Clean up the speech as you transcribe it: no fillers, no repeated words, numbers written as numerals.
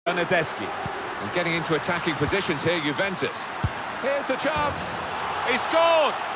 Bernadeschi. And getting into attacking positions here, Juventus. Here's the chance. He scored!